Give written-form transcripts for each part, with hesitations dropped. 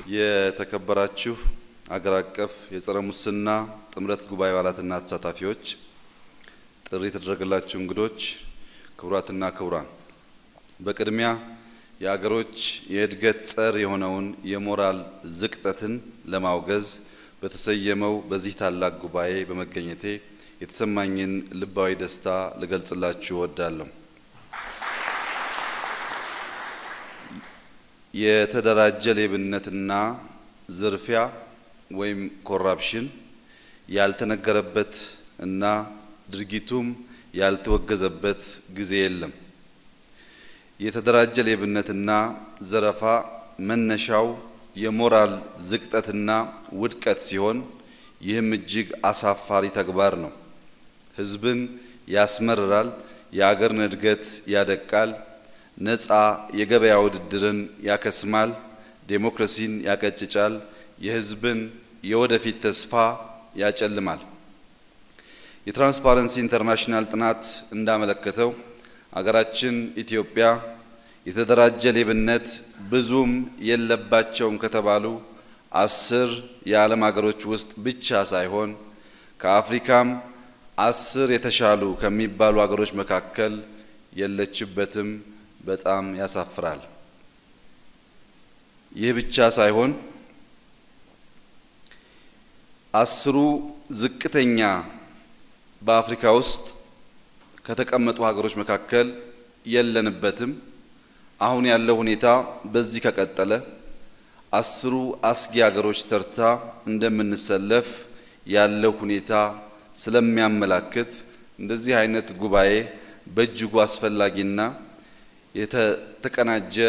የተከበራችሁ አገር አቀፍ የጸረ ሙስና ጥምረት ጉባኤ አባላትና ተሳታፊዎች፣ ጥሪ የተደረገላችሁ እንግዶች፣ ክቡራትና ክቡራን፣ በቅድሚያ የአገሮች የእድገት ጸር የሆነውን የሞራል ዝቅጠትን ለማውገዝ በተሰየመው በዚህ ታላቅ ጉባኤ በመገኘቴ የተሰማኝን ልባዊ ደስታ ልገልጽላችሁ እወዳለሁ። የተደራጀ ሌብነትና ዝርፊያ ወይም ኮራፕሽን ያልተነገረበት እና ድርጊቱም ያልተወገዘበት ጊዜ የለም። የተደራጀ ሌብነትና ዘረፋ መነሻው የሞራል ዝቅጠትና ውድቀት ሲሆን ይህም እጅግ አሳፋሪ ተግባር ነው። ህዝብን ያስመርራል፣ የአገርን እድገት ያደቃል፣ ነፃ የገበያ ውድድርን ያከስማል፣ ዴሞክራሲን ያቀጭጫል፣ የህዝብን የወደፊት ተስፋ ያጨልማል። የትራንስፓረንሲ ኢንተርናሽናል ጥናት እንዳመለከተው አገራችን ኢትዮጵያ የተደራጀ ሌብነት ብዙም የለባቸውም ከተባሉ 10 የዓለም ሀገሮች ውስጥ ብቻ ሳይሆን ከአፍሪካም 10 የተሻሉ ከሚባሉ ሀገሮች መካከል የለችበትም። በጣም ያሳፍራል። ይህ ብቻ ሳይሆን 10 ዝቅተኛ በአፍሪካ ውስጥ ከተቀመጡ ሀገሮች መካከል የለንበትም። አሁን ያለው ሁኔታ በዚህ ከቀጠለ 10 አስጊ ሀገሮች ተርታ እንደምንሰለፍ ያለው ሁኔታ ስለሚያመላክት እንደዚህ አይነት ጉባኤ በእጅጉ አስፈላጊና የተቀናጀ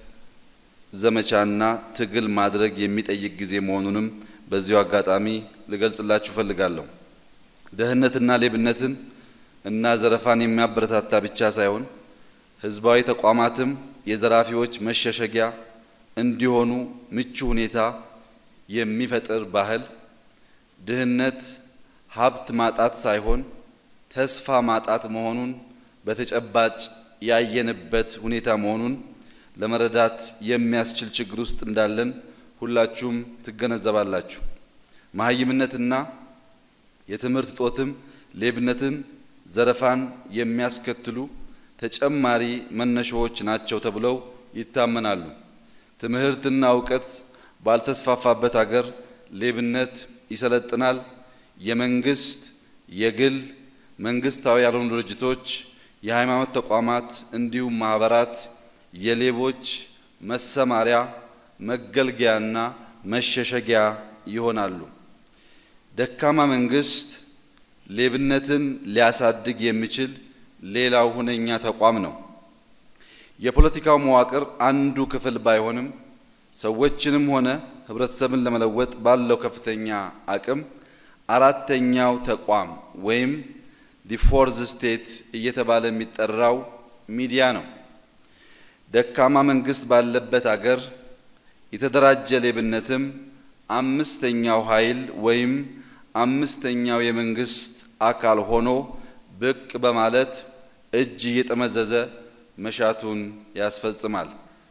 ዘመቻና ትግል ማድረግ የሚጠይቅ ጊዜ መሆኑንም በዚሁ አጋጣሚ ልገልጽላችሁ ፈልጋለሁ። ደህንነትና ሌብነትን እና ዘረፋን የሚያበረታታ ብቻ ሳይሆን ህዝባዊ ተቋማትም የዘራፊዎች መሸሸጊያ እንዲሆኑ ምቹ ሁኔታ የሚፈጥር ባህል፣ ድህነት ሀብት ማጣት ሳይሆን ተስፋ ማጣት መሆኑን በተጨባጭ ያየንበት ሁኔታ መሆኑን ለመረዳት የሚያስችል ችግር ውስጥ እንዳለን ሁላችሁም ትገነዘባላችሁ። መሃይምነትና የትምህርት ጦትም ሌብነትን፣ ዘረፋን የሚያስከትሉ ተጨማሪ መነሻዎች ናቸው ተብለው ይታመናሉ። ትምህርትና ዕውቀት ባልተስፋፋበት ሀገር ሌብነት ይሰለጥናል። የመንግስት፣ የግል፣ መንግስታዊ ያልሆኑ ድርጅቶች፣ የሃይማኖት ተቋማት እንዲሁም ማህበራት የሌቦች መሰማሪያ፣ መገልገያና መሸሸጊያ ይሆናሉ። ደካማ መንግስት ሌብነትን ሊያሳድግ የሚችል ሌላው ሁነኛ ተቋም ነው። የፖለቲካው መዋቅር አንዱ ክፍል ባይሆንም ሰዎችንም ሆነ ህብረተሰብን ለመለወጥ ባለው ከፍተኛ አቅም አራተኛው ተቋም ወይም the fourth state እየተባለ የሚጠራው ሚዲያ ነው። ደካማ መንግስት ባለበት ሀገር የተደራጀ ሌብነትም አምስተኛው ኃይል ወይም አምስተኛው የመንግስት አካል ሆኖ ብቅ በማለት እጅ እየጠመዘዘ መሻቱን ያስፈጽማል።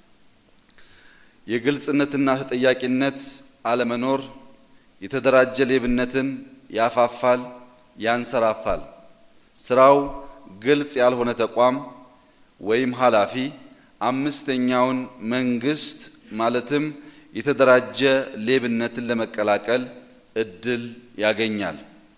የግልጽነትና ተጠያቂነት አለመኖር የተደራጀ ሌብነትን ያፋፋል፣ ያንሰራፋል። ስራው ግልጽ ያልሆነ ተቋም ወይም ኃላፊ አምስተኛውን መንግስት ማለትም የተደራጀ ሌብነትን ለመቀላቀል እድል ያገኛል።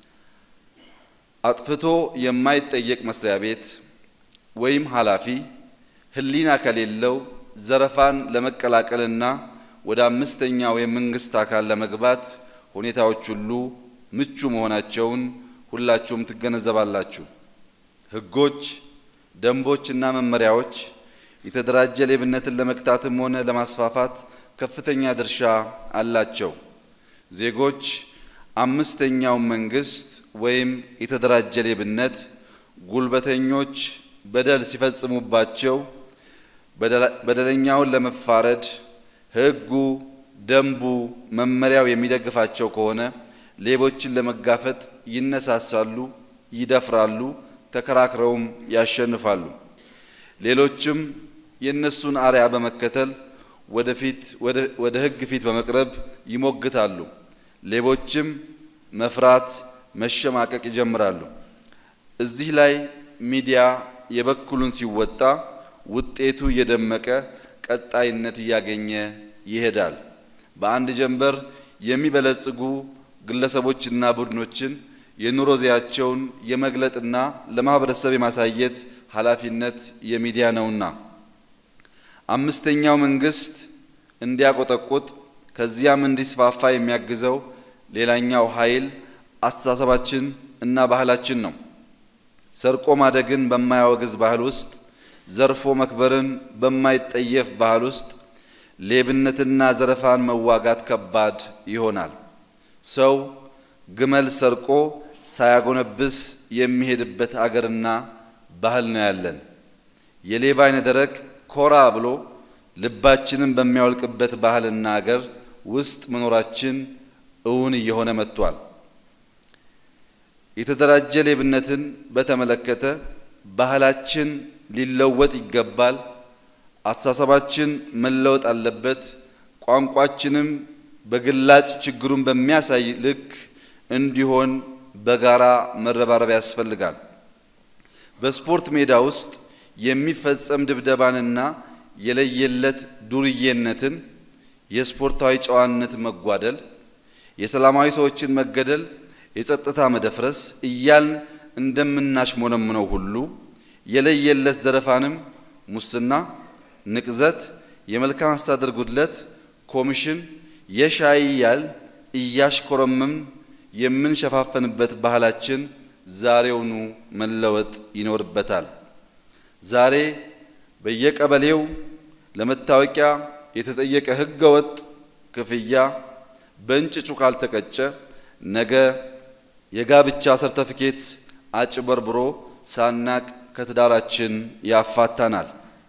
አጥፍቶ የማይጠየቅ መስሪያ ቤት ወይም ኃላፊ ህሊና ከሌለው ዘረፋን ለመቀላቀልና ወደ አምስተኛው የመንግስት አካል ለመግባት ሁኔታዎች ሁሉ ምቹ መሆናቸውን ሁላችሁም ትገነዘባላችሁ። ህጎች፣ ደንቦችና መመሪያዎች የተደራጀ ሌብነትን ለመክታትም ሆነ ለማስፋፋት ከፍተኛ ድርሻ አላቸው። ዜጎች አምስተኛው መንግስት ወይም የተደራጀ ሌብነት ጉልበተኞች በደል ሲፈጽሙባቸው በደለኛውን ለመፋረድ ህጉ፣ ደንቡ፣ መመሪያው የሚደግፋቸው ከሆነ ሌቦችን ለመጋፈጥ ይነሳሳሉ፣ ይደፍራሉ፣ ተከራክረውም ያሸንፋሉ። ሌሎችም የነሱን አርያ በመከተል ወደ ሕግ ፊት በመቅረብ ይሞግታሉ። ሌቦችም መፍራት መሸማቀቅ ይጀምራሉ። እዚህ ላይ ሚዲያ የበኩሉን ሲወጣ ውጤቱ እየደመቀ ቀጣይነት እያገኘ ይሄዳል። በአንድ ጀንበር የሚበለጽጉ ግለሰቦችና ቡድኖችን የኑሮ ዘያቸውን የመግለጥና ለማህበረሰብ የማሳየት ኃላፊነት የሚዲያ ነውና አምስተኛው መንግስት እንዲያቆጠቁጥ ከዚያም እንዲስፋፋ የሚያግዘው ሌላኛው ኃይል አስተሳሰባችን እና ባህላችን ነው። ሰርቆ ማደግን በማያወግዝ ባህል ውስጥ፣ ዘርፎ መክበርን በማይጠየፍ ባህል ውስጥ ሌብነትና ዘረፋን መዋጋት ከባድ ይሆናል። ሰው ግመል ሰርቆ ሳያጎነብስ የሚሄድበት አገርና ባህል ነው ያለን። የሌባ አይነ ደረቅ ኮራ ብሎ ልባችንን በሚያወልቅበት ባህልና አገር ውስጥ መኖራችን እውን እየሆነ መጥቷል። የተደራጀ ሌብነትን በተመለከተ ባህላችን ሊለወጥ ይገባል። አስተሳሰባችን መለወጥ አለበት። ቋንቋችንም በግላጭ ችግሩን በሚያሳይ ልክ እንዲሆን በጋራ መረባረብ ያስፈልጋል። በስፖርት ሜዳ ውስጥ የሚፈጸም ድብደባንና የለየለት ዱርዬነትን፣ የስፖርታዊ ጨዋነት መጓደል፣ የሰላማዊ ሰዎችን መገደል፣ የጸጥታ መደፍረስ እያልን እንደምናሽሞነምነው ሁሉ የለየለት ዘረፋንም፣ ሙስና፣ ንቅዘት፣ የመልካም አስተዳደር ጉድለት፣ ኮሚሽን፣ የሻይ ያል እያሽኮረመም የምንሸፋፈንበት ባህላችን ዛሬውኑ መለወጥ ይኖርበታል። ዛሬ በየቀበሌው ለመታወቂያ የተጠየቀ ህገወጥ ክፍያ በእንጭጩ ካልተቀጨ ነገ የጋብቻ ሰርተፊኬት አጭበርብሮ ሳናቅ ከትዳራችን ያፋታናል።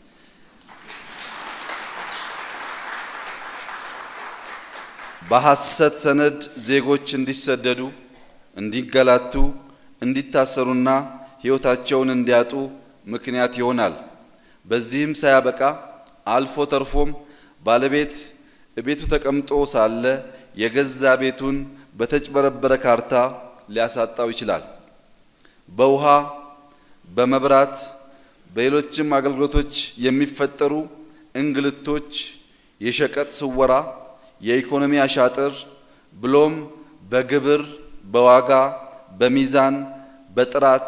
በሐሰት ሰነድ ዜጎች እንዲሰደዱ፣ እንዲገላቱ፣ እንዲታሰሩና ህይወታቸውን እንዲያጡ ምክንያት ይሆናል። በዚህም ሳያበቃ አልፎ ተርፎም ባለቤት ቤቱ ተቀምጦ ሳለ የገዛ ቤቱን በተጭበረበረ ካርታ ሊያሳጣው ይችላል። በውሃ፣ በመብራት፣ በሌሎችም አገልግሎቶች የሚፈጠሩ እንግልቶች፣ የሸቀጥ ስወራ፣ የኢኮኖሚ አሻጥር ብሎም በግብር፣ በዋጋ፣ በሚዛን፣ በጥራት፣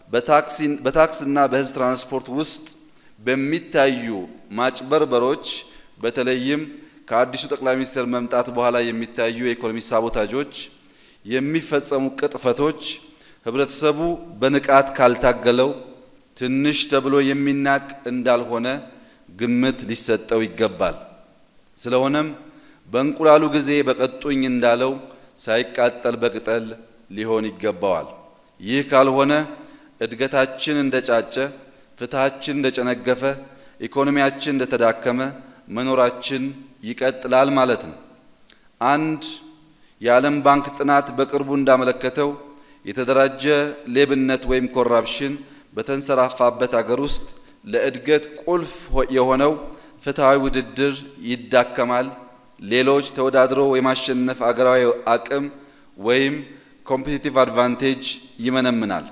በታክስና በህዝብ ትራንስፖርት ውስጥ በሚታዩ ማጭበርበሮች በተለይም ከአዲሱ ጠቅላይ ሚኒስትር መምጣት በኋላ የሚታዩ የኢኮኖሚ ሳቦታጆች የሚፈጸሙ ቅጥፈቶች ህብረተሰቡ በንቃት ካልታገለው ትንሽ ተብሎ የሚናቅ እንዳልሆነ ግምት ሊሰጠው ይገባል። ስለሆነም በእንቁላሉ ጊዜ በቀጡኝ እንዳለው ሳይቃጠል በቅጠል ሊሆን ይገባዋል። ይህ ካልሆነ እድገታችን እንደጫጨ፣ ፍትሃችን እንደጨነገፈ፣ ኢኮኖሚያችን እንደተዳከመ መኖራችን ይቀጥላል ማለት ነው። አንድ የዓለም ባንክ ጥናት በቅርቡ እንዳመለከተው የተደራጀ ሌብነት ወይም ኮራፕሽን በተንሰራፋበት አገር ውስጥ ለእድገት ቁልፍ የሆነው ፍትሃዊ ውድድር ይዳከማል። ሌሎች ተወዳድሮ የማሸነፍ አገራዊ አቅም ወይም ኮምፒቲቲቭ አድቫንቴጅ ይመነምናል።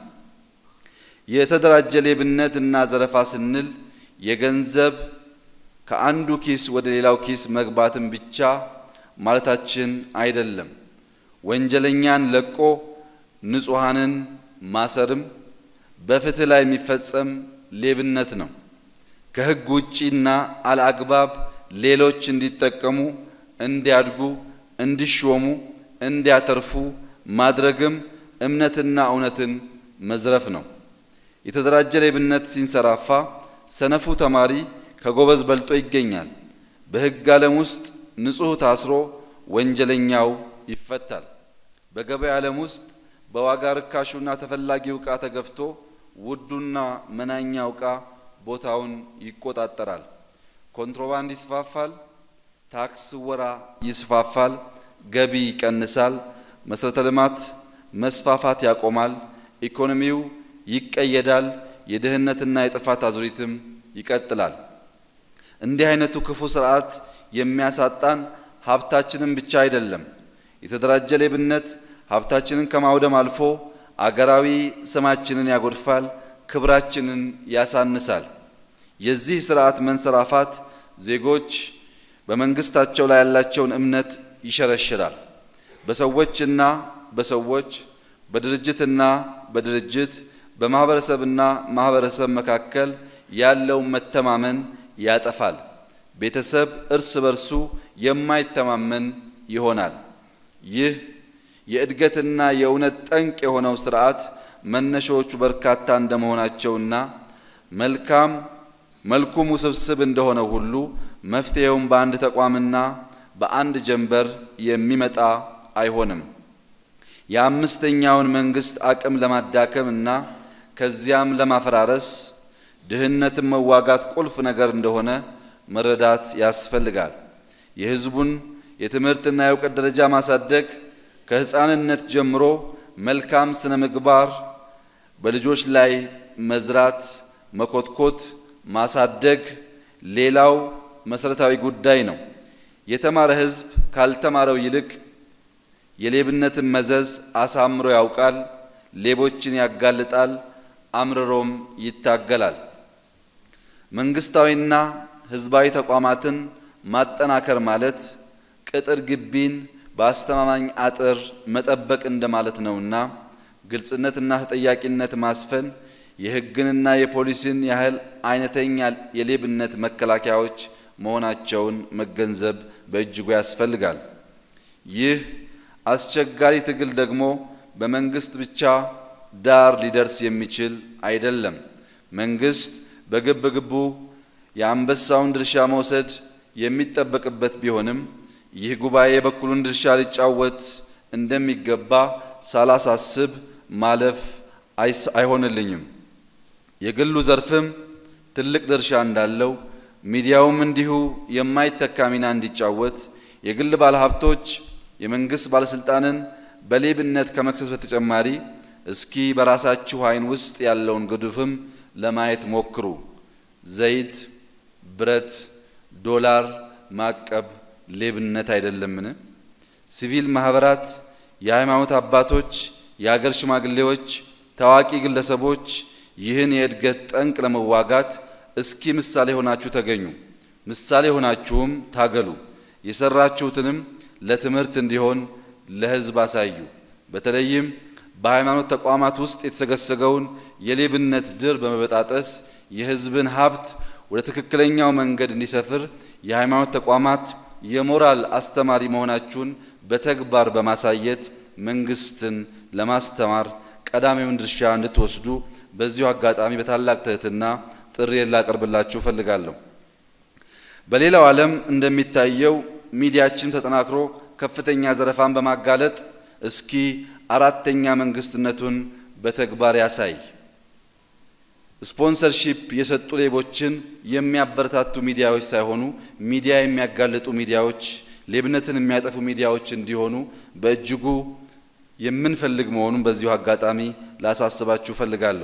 የተደራጀ ሌብነት እና ዘረፋ ስንል የገንዘብ ከአንዱ ኪስ ወደ ሌላው ኪስ መግባትን ብቻ ማለታችን አይደለም። ወንጀለኛን ለቆ ንጹሃንን ማሰርም በፍትህ ላይ የሚፈጸም ሌብነት ነው። ከህግ ውጪና አልአግባብ ሌሎች እንዲጠቀሙ፣ እንዲያድጉ፣ እንዲሾሙ፣ እንዲያተርፉ ማድረግም እምነትና እውነትን መዝረፍ ነው። የተደራጀ ሌብነት ሲንሰራፋ ሰነፉ ተማሪ ከጎበዝ በልጦ ይገኛል። በህግ ዓለም ውስጥ ንጹህ ታስሮ ወንጀለኛው ይፈታል። በገበያ ዓለም ውስጥ በዋጋ ርካሹና ተፈላጊው ዕቃ ተገፍቶ ውዱና መናኛው ዕቃ ቦታውን ይቆጣጠራል። ኮንትሮባንድ ይስፋፋል። ታክስ ወራ ይስፋፋል። ገቢ ይቀንሳል። መሰረተ ልማት መስፋፋት ያቆማል። ኢኮኖሚው ይቀየዳል። የድህነትና የጥፋት አዙሪትም ይቀጥላል። እንዲህ አይነቱ ክፉ ስርዓት የሚያሳጣን ሀብታችንን ብቻ አይደለም። የተደራጀ ሌብነት ሀብታችንን ከማውደም አልፎ አገራዊ ስማችንን ያጎድፋል፣ ክብራችንን ያሳንሳል። የዚህ ስርዓት መንሰራፋት ዜጎች በመንግስታቸው ላይ ያላቸውን እምነት ይሸረሽራል። በሰዎችና በሰዎች፣ በድርጅትና በድርጅት፣ በማህበረሰብና ማህበረሰብ መካከል ያለው መተማመን ያጠፋል። ቤተሰብ እርስ በርሱ የማይተማመን ይሆናል። ይህ የእድገትና የእውነት ጠንቅ የሆነው ስርዓት መነሻዎቹ በርካታ እንደመሆናቸውና መልኩም ውስብስብ እንደሆነ ሁሉ መፍትሄውም በአንድ ተቋምና በአንድ ጀንበር የሚመጣ አይሆንም። የአምስተኛውን መንግስት አቅም ለማዳከምና ከዚያም ለማፈራረስ ድህነትን መዋጋት ቁልፍ ነገር እንደሆነ መረዳት ያስፈልጋል። የህዝቡን የትምህርትና የእውቀት ደረጃ ማሳደግ ከህፃንነት ጀምሮ መልካም ስነ ምግባር በልጆች ላይ መዝራት፣ መኮትኮት፣ ማሳደግ ሌላው መሰረታዊ ጉዳይ ነው። የተማረ ህዝብ ካልተማረው ይልቅ የሌብነትን መዘዝ አሳምሮ ያውቃል፣ ሌቦችን ያጋልጣል፣ አምርሮም ይታገላል። መንግስታዊና ህዝባዊ ተቋማትን ማጠናከር ማለት ቅጥር ግቢን በአስተማማኝ አጥር መጠበቅ እንደማለት ነውና ግልጽነትና ተጠያቂነት ማስፈን የህግንና የፖሊሲን ያህል አይነተኛ የሌብነት መከላከያዎች መሆናቸውን መገንዘብ በእጅጉ ያስፈልጋል። ይህ አስቸጋሪ ትግል ደግሞ በመንግስት ብቻ ዳር ሊደርስ የሚችል አይደለም። መንግስት በግብግቡ የአንበሳውን ድርሻ መውሰድ የሚጠበቅበት ቢሆንም ይህ ጉባኤ የበኩሉን ድርሻ ሊጫወት እንደሚገባ ሳላሳስብ ማለፍ አይሆንልኝም። የግሉ ዘርፍም ትልቅ ድርሻ እንዳለው፣ ሚዲያውም እንዲሁ የማይተካ ሚና እንዲጫወት፣ የግል ባለሀብቶች የመንግስት ባለስልጣንን በሌብነት ከመክሰስ በተጨማሪ እስኪ በራሳችሁ አይን ውስጥ ያለውን ግዱፍም ለማየት ሞክሩ። ዘይት፣ ብረት፣ ዶላር ማቀብ ሌብነት አይደለምን? ሲቪል ማህበራት፣ የሃይማኖት አባቶች፣ የሀገር ሽማግሌዎች፣ ታዋቂ ግለሰቦች ይህን የእድገት ጠንቅ ለመዋጋት እስኪ ምሳሌ ሆናችሁ ተገኙ። ምሳሌ ሆናችሁም ታገሉ። የሰራችሁትንም ለትምህርት እንዲሆን ለህዝብ አሳዩ። በተለይም በሃይማኖት ተቋማት ውስጥ የተሰገሰገውን የሌብነት ድር በመበጣጠስ የህዝብን ሀብት ወደ ትክክለኛው መንገድ እንዲሰፍር የሃይማኖት ተቋማት የሞራል አስተማሪ መሆናችሁን በተግባር በማሳየት መንግስትን ለማስተማር ቀዳሚውን ድርሻ እንድትወስዱ በዚሁ አጋጣሚ በታላቅ ትህትና ጥሪ ላቀርብላችሁ ፈልጋለሁ። በሌላው ዓለም እንደሚታየው ሚዲያችን ተጠናክሮ ከፍተኛ ዘረፋን በማጋለጥ እስኪ አራተኛ መንግስትነቱን በተግባር ያሳይ። ስፖንሰርሺፕ የሰጡ ሌቦችን የሚያበረታቱ ሚዲያዎች ሳይሆኑ ሚዲያ የሚያጋልጡ ሚዲያዎች፣ ሌብነትን የሚያጠፉ ሚዲያዎች እንዲሆኑ በእጅጉ የምንፈልግ መሆኑን በዚሁ አጋጣሚ ላሳስባችሁ ፈልጋለሁ።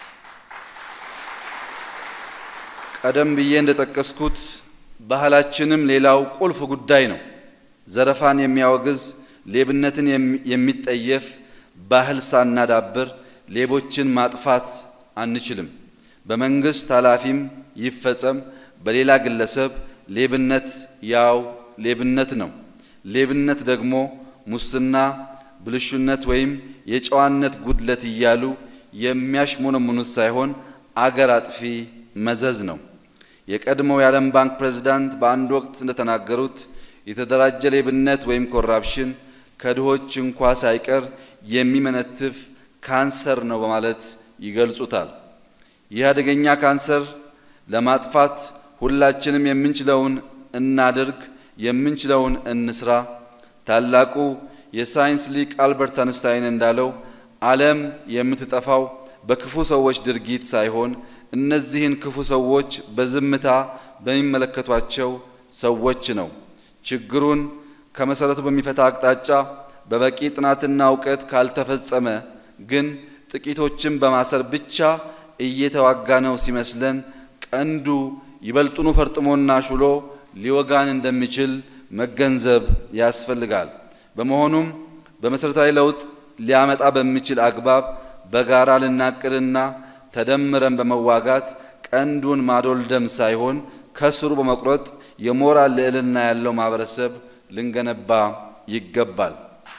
ቀደም ብዬ እንደጠቀስኩት ባህላችንም ሌላው ቁልፍ ጉዳይ ነው። ዘረፋን የሚያወግዝ ሌብነትን የሚጠየፍ ባህል ሳናዳብር ሌቦችን ማጥፋት አንችልም። በመንግስት ኃላፊም ይፈጸም በሌላ ግለሰብ ሌብነት ያው ሌብነት ነው። ሌብነት ደግሞ ሙስና፣ ብልሹነት ወይም የጨዋነት ጉድለት እያሉ የሚያሽሞነሙኑት ሳይሆን አገር አጥፊ መዘዝ ነው። የቀድሞው የዓለም ባንክ ፕሬዝዳንት በአንድ ወቅት እንደተናገሩት የተደራጀ ሌብነት ወይም ኮራፕሽን ከድሆች እንኳ ሳይቀር የሚመነትፍ ካንሰር ነው በማለት ይገልጹታል። ይህ አደገኛ ካንሰር ለማጥፋት ሁላችንም የምንችለውን እናድርግ፣ የምንችለውን እንስራ። ታላቁ የሳይንስ ሊቅ አልበርት አንስታይን እንዳለው ዓለም የምትጠፋው በክፉ ሰዎች ድርጊት ሳይሆን እነዚህን ክፉ ሰዎች በዝምታ በሚመለከቷቸው ሰዎች ነው። ችግሩን ከመሰረቱ በሚፈታ አቅጣጫ በበቂ ጥናትና ዕውቀት ካልተፈጸመ ግን ጥቂቶችን በማሰር ብቻ እየተዋጋነው ሲመስለን ቀንዱ ይበልጡኑ ፈርጥሞና ሹሎ ሊወጋን እንደሚችል መገንዘብ ያስፈልጋል። በመሆኑም በመሰረታዊ ለውጥ ሊያመጣ በሚችል አግባብ በጋራ ልናቅድና ተደምረን በመዋጋት ቀንዱን ማዶልደም ሳይሆን ከስሩ በመቁረጥ የሞራል ልዕልና ያለው ማህበረሰብ ልንገነባ ይገባል።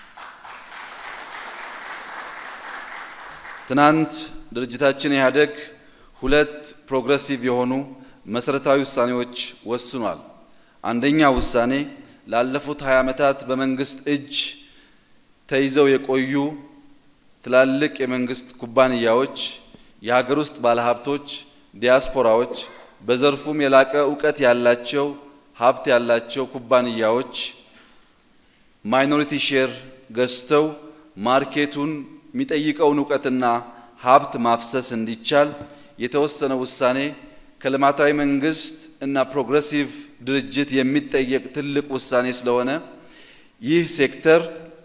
ትናንት ድርጅታችን ኢህአዴግ ሁለት ፕሮግሬሲቭ የሆኑ መሰረታዊ ውሳኔዎች ወስኗል። አንደኛው ውሳኔ ላለፉት 20 ዓመታት በመንግስት እጅ ተይዘው የቆዩ ትላልቅ የመንግስት ኩባንያዎች፣ የሀገር ውስጥ ባለሀብቶች፣ ዲያስፖራዎች፣ በዘርፉም የላቀ ዕውቀት ያላቸው ሀብት ያላቸው ኩባንያዎች ማይኖሪቲ ሼር ገዝተው ማርኬቱን የሚጠይቀውን ዕውቀትና ሀብት ማፍሰስ እንዲቻል የተወሰነ ውሳኔ ከልማታዊ መንግስት እና ፕሮግሬሲቭ ድርጅት የሚጠየቅ ትልቅ ውሳኔ ስለሆነ ይህ ሴክተር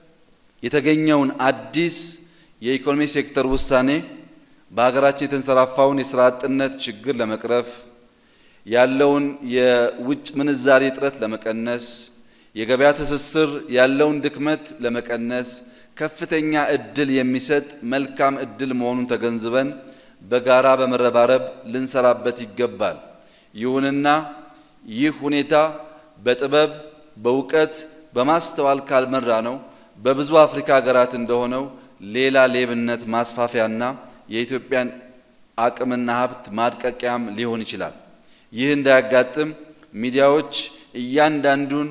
የተገኘውን አዲስ የኢኮኖሚ ሴክተር ውሳኔ በሀገራችን የተንሰራፋውን የሥራ አጥነት ችግር ለመቅረፍ ያለውን የውጭ ምንዛሪ እጥረት ለመቀነስ የገበያ ትስስር ያለውን ድክመት ለመቀነስ ከፍተኛ እድል የሚሰጥ መልካም እድል መሆኑን ተገንዝበን በጋራ በመረባረብ ልንሰራበት ይገባል። ይሁንና ይህ ሁኔታ በጥበብ በእውቀት በማስተዋል ካልመራ ነው በብዙ አፍሪካ ሀገራት እንደሆነው ሌላ ሌብነት ማስፋፊያና የኢትዮጵያን አቅምና ሀብት ማድቀቂያም ሊሆን ይችላል። ይህ እንዳያጋጥም ሚዲያዎች እያንዳንዱን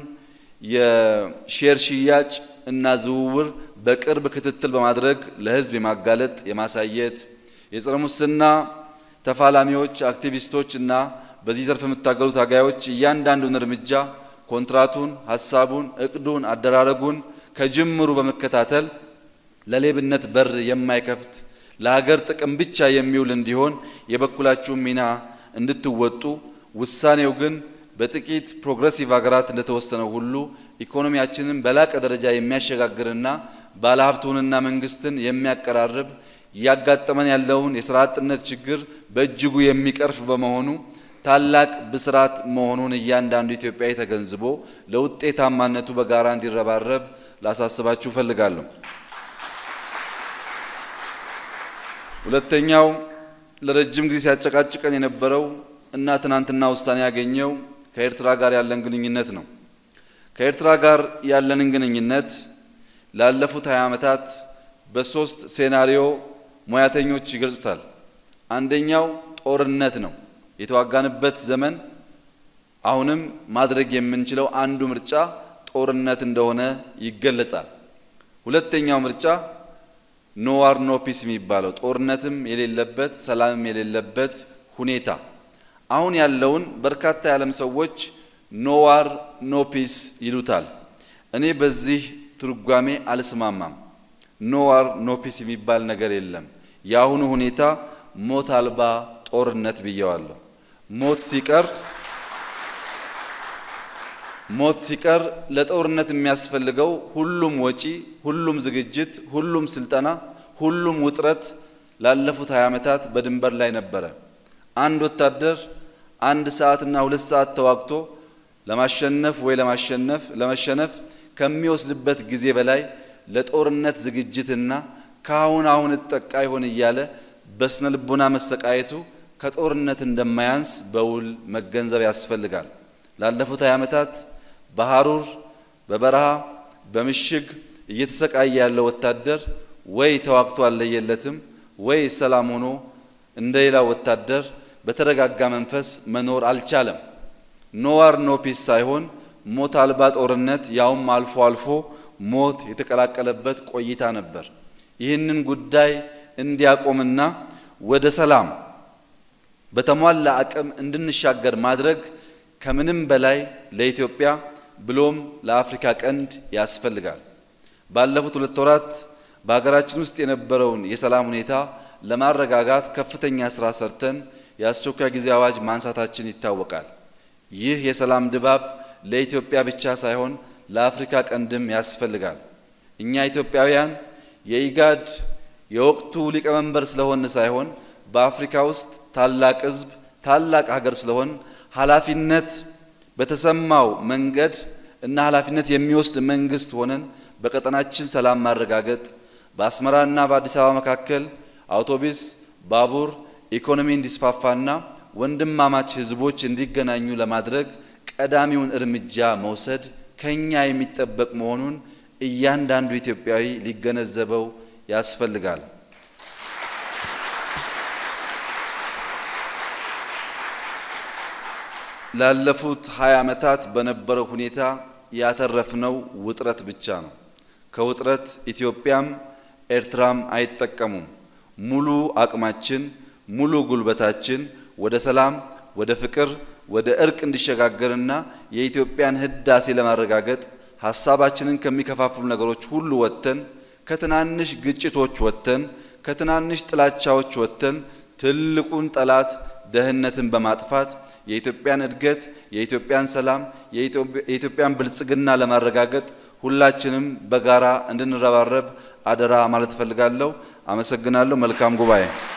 የሼር ሽያጭ እና ዝውውር በቅርብ ክትትል በማድረግ ለህዝብ የማጋለጥ የማሳየት የጸረ ሙስና ተፋላሚዎች አክቲቪስቶች እና በዚህ ዘርፍ የምታገሉ ታጋዮች እያንዳንዱን እርምጃ ኮንትራቱን ሐሳቡን እቅዱን አደራረጉን ከጅምሩ በመከታተል ለሌብነት በር የማይከፍት ለሀገር ጥቅም ብቻ የሚውል እንዲሆን የበኩላችሁን ሚና እንድትወጡ ውሳኔው ግን በጥቂት ፕሮግሬሲቭ ሀገራት እንደተወሰነው ሁሉ ኢኮኖሚያችንን በላቀ ደረጃ የሚያሸጋግርና ባለሀብቱንና መንግስትን የሚያቀራርብ ያጋጠመን ያለውን የሥራ አጥነት ችግር በእጅጉ የሚቀርፍ በመሆኑ ታላቅ ብስራት መሆኑን እያንዳንዱ ኢትዮጵያዊ ተገንዝቦ ለውጤታማነቱ በጋራ እንዲረባረብ ላሳስባችሁ ፈልጋለሁ። ሁለተኛው ለረጅም ጊዜ ሲያጨቃጭቀን የነበረው እና ትናንትና ውሳኔ ያገኘው ከኤርትራ ጋር ያለን ግንኙነት ነው። ከኤርትራ ጋር ያለንን ግንኙነት ላለፉት 20 ዓመታት በሶስት ሴናሪዮ ሙያተኞች ይገልጹታል። አንደኛው ጦርነት ነው። የተዋጋንበት ዘመን አሁንም ማድረግ የምንችለው አንዱ ምርጫ ጦርነት እንደሆነ ይገለጻል። ሁለተኛው ምርጫ ኖ ዋር ኖ ፒስ የሚባለው ጦርነትም የሌለበት ሰላምም የሌለበት ሁኔታ አሁን ያለውን በርካታ የዓለም ሰዎች ኖ ዋር ኖ ፒስ ይሉታል። እኔ በዚህ ትርጓሜ አልስማማም። ኖ ዋር ኖ ፒስ የሚባል ነገር የለም። ያሁኑ ሁኔታ ሞት አልባ ጦርነት ብየዋለሁ። ሞት ሲቀር ለጦርነት የሚያስፈልገው ሁሉም ወጪ፣ ሁሉም ዝግጅት፣ ሁሉም ስልጠና፣ ሁሉም ውጥረት ላለፉት 20 ዓመታት በድንበር ላይ ነበረ። አንድ ወታደር 1 ሰዓትና 2 ሰዓት ተዋግቶ ለማሸነፍ ወይ ለመሸነፍ ከሚወስድበት ጊዜ በላይ ለጦርነት ዝግጅትና ካሁን እጠቃ ይሆን እያለ በስነ ልቦና መሰቃየቱ ከጦርነት እንደማያንስ በውል መገንዘብ ያስፈልጋል። ላለፉት 20 ዓመታት በሐሩር በበረሃ በምሽግ እየተሰቃየ ያለው ወታደር ወይ ተዋግቶ አለየለትም ወይ ሰላም ሆኖ እንደሌላ ወታደር በተረጋጋ መንፈስ መኖር አልቻለም። ኖ ዋር ኖ ፒስ ሳይሆን ሞት አልባ ጦርነት ያውም አልፎ አልፎ ሞት የተቀላቀለበት ቆይታ ነበር። ይህንን ጉዳይ እንዲያቆምና ወደ ሰላም በተሟላ አቅም እንድንሻገር ማድረግ ከምንም በላይ ለኢትዮጵያ ብሎም ለአፍሪካ ቀንድ ያስፈልጋል። ባለፉት 2 ወራት በሀገራችን ውስጥ የነበረውን የሰላም ሁኔታ ለማረጋጋት ከፍተኛ ስራ ሰርተን የአስቸኳይ ጊዜ አዋጅ ማንሳታችን ይታወቃል። ይህ የሰላም ድባብ ለኢትዮጵያ ብቻ ሳይሆን ለአፍሪካ ቀንድም ያስፈልጋል። እኛ ኢትዮጵያውያን የኢጋድ የወቅቱ ሊቀመንበር ስለሆን ሳይሆን በአፍሪካ ውስጥ ታላቅ ህዝብ ታላቅ ሀገር ስለሆን ኃላፊነት በተሰማው መንገድ እና ኃላፊነት የሚወስድ መንግስት ሆነን በቀጠናችን ሰላም ማረጋገጥ በአስመራና በአዲስ አበባ መካከል አውቶቡስ ባቡር ኢኮኖሚ እንዲስፋፋና ወንድማማች ህዝቦች እንዲገናኙ ለማድረግ ቀዳሚውን እርምጃ መውሰድ ከኛ የሚጠበቅ መሆኑን እያንዳንዱ ኢትዮጵያዊ ሊገነዘበው ያስፈልጋል። ላለፉት 20 ዓመታት በነበረው ሁኔታ ያተረፍነው ውጥረት ብቻ ነው። ከውጥረት ኢትዮጵያም ኤርትራም አይጠቀሙም። ሙሉ አቅማችን ሙሉ ጉልበታችን ወደ ሰላም ወደ ፍቅር ወደ እርቅ እንዲሸጋገርና የኢትዮጵያን ህዳሴ ለማረጋገጥ ሐሳባችንን ከሚከፋፍሉ ነገሮች ሁሉ ወጥተን ከትናንሽ ግጭቶች ወጥተን ከትናንሽ ጥላቻዎች ወጥተን ትልቁን ጠላት ደህንነትን በማጥፋት የኢትዮጵያን እድገት የኢትዮጵያን ሰላም የኢትዮጵያን ብልጽግና ለማረጋገጥ ሁላችንም በጋራ እንድንረባረብ አደራ ማለት ፈልጋለሁ። አመሰግናለሁ። መልካም ጉባኤ